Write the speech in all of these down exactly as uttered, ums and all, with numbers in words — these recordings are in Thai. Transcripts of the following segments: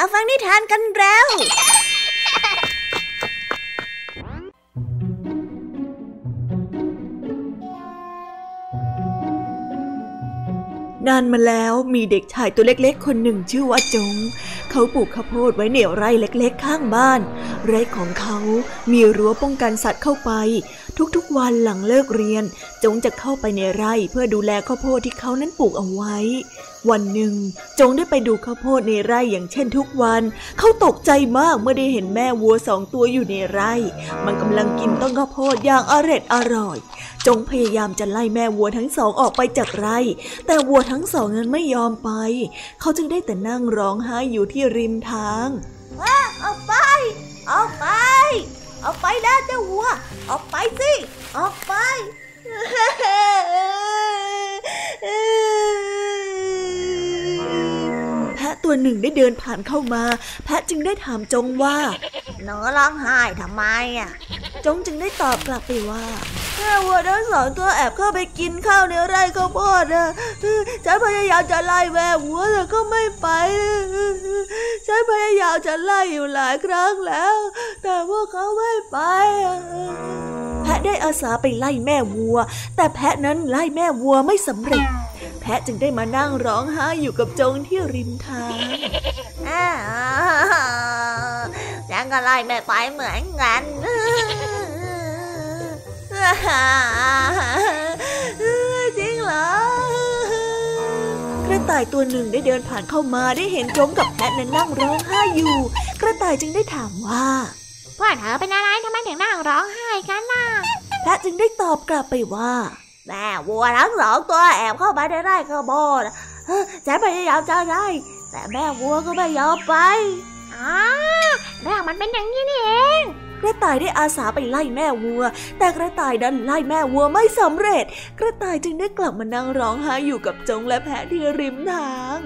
ฟังนิทานกันแล้วนานมาแล้วมีเด็กชายตัวเล็กๆคนหนึ่งชื่อว่าจงเขาปลูกข้าวโพดไว้ในไร่เล็กๆข้างบ้านไร่ของเขามีรั้วป้องกันสัตว์เข้าไปทุกๆวันหลังเลิกเรียนจงจะเข้าไปในไร่เพื่อดูแลข้าวโพดที่เขานั้นปลูกเอาไว้วันหนึ่งจงได้ไปดูข้าวโพดในไร่อย่างเช่นทุกวันเขาตกใจมากเมื่อได้เห็นแม่วัวสองตัวอยู่ในไร่มันกำลังกินต้นข้าวโพดอย่างอร็ดอร่อยจงพยายามจะไล่แม่วัวทั้งสองออกไปจากไร่แต่วัวทั้งสองนั้นไม่ยอมไปเขาจึงได้แต่นั่งร้องไห้อยู่ที่ริมทางออกไปออกไปออกไปนะเจ้าวัวออกไปสิออกไปแพะตัวหนึ่งได้เดินผ่านเข้ามาแพะจึงได้ถามจงว่าหนูร้องไห้ทำไมอ่ะจงจึงได้ตอบกลับไปว่าแม่วัวทั้งสองตัวแอบเข้าไปกินข้าวในไร่ข้าวโพดนะฉันพยายามจะไล่แม่วัวแต่ก็ไม่ไปฉันพยายามจะไล่อยู่หลายครั้งแล้วแต่พวกเขาไม่ไปแพะได้อาสาไปไล่แม่วัวแต่แพะนั้นไล่แม่วัวไม่สำเร็จแพะจึงได้มานั่งร้องไห้อยู่กับจงที่ริมทางฉันก็ไล่แม่ไปเหมือนกันจริงเหรอกระต่ายตัวหนึ่งได้เดินผ่านเข้ามาได้เห็นจงกับแพะนั้นนั่งร้องไห้อยู่กระต่ายจึงได้ถามว่าพวกเธอเป็นอะไรทำไมถึงนั่งร้องไห้กันล่ะแพะจึงได้ตอบกลับไปว่าแม่วัวทั้งสองตัวแอบเข้าไปในไร่ข้าวโพดฉันพยายามจะไล่แต่แม่วัวก็ไม่ยอมไปอ๋อเรื่องมันเป็นอย่างนี้นี่เองกระต่ายได้อาสาไปไล่แม่วัวแต่กระต่ายดันไล่แม่วัวไม่สำเร็จกระต่ายจึงได้กลับมานั่งร้องไห้อยู่กับจงและแพะที่ริมทาง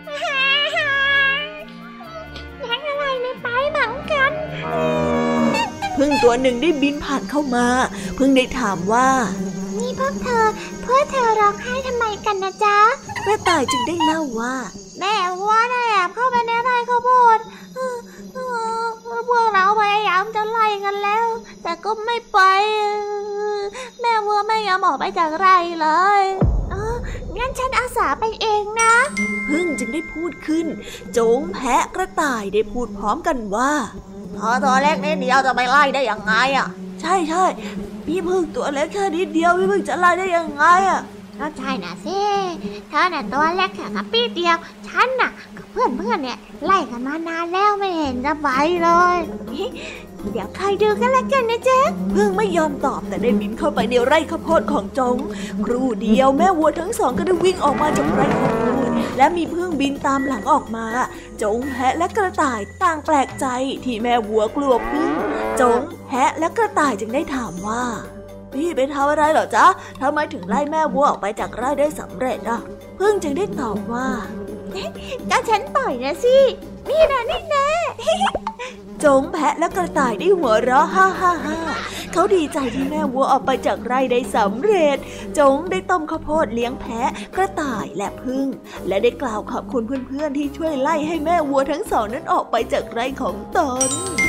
ยังอะไรไม่ไปเหมือนกันผึ้งตัวหนึ่งได้บินผ่านเข้ามาผึ้งได้ถามว่านี่พวกเธอพวกเธอร้องไห้ทำไมกันนะจ๊ะกระต่ายจึงได้เล่าว่าแม่วัวได้แอบเข้าไปในไร่ข้าวโพดพวกเราพยายามจะไล่กันแล้วแต่ก็ไม่ไปแม่วัวไม่ยอมออกไปจากไร่เลยเอองั้นฉันอาสาไปเองนะพึ่งจึงได้พูดขึ้นโจงแพะกระต่ายได้พูดพร้อมกันว่าพอตัวเล็กนิดเดียวจะไปไล่ได้ยังไงอ่ะใช่ใช่พี่พึ่งตัวเล็กแค่นิดเดียวพี่พึ่งจะไล่ได้ยังไงอ่ะก็ใช่น่ะสิเธอน่ะตัวเล็กแค่กระปี้เดียวฉันน่ะกับเพื่อนเพื่อนเนี่ยไล่กันมานานแล้วไม่เห็นจะไปเลยเดี๋ยวใครดูกันแล้วกันนะจ๊ะพึ่งไม่ยอมตอบแต่ได้บินเข้าไปในไร่ข้าวโพดของจงครู่เดียวแม่วัวทั้งสองก็ได้วิ่งออกมาจากไร่ข้าวโพดและมีพึ่งบินตามหลังออกมาจงแพะและกระต่ายต่างแปลกใจที่แม่วัวกลัวพึ่งจงแพะและกระต่ายจึงได้ถามว่าพี่ไปทำอะไรเหรอจ๊ะทำไมถึงไล่แม่วัวออกไปจากไร่ได้สำเร็จอ่ะพึ่งจึงได้ตอบว่าก็ฉันต่อยนะสินี่นะนี่นะจงแพะและกระต่ายได้หัวเราะฮ่าฮ่าฮ่าเขาดีใจที่แม่วัวออกไปจากไร่ได้สำเร็จจงได้ต้มข้าวโพดเลี้ยงแพะกระต่ายและพึ่งและได้กล่าวขอบคุณเพื่อนๆที่ช่วยไล่ให้แม่วัวทั้งสองนั้นออกไปจากไร่ของตน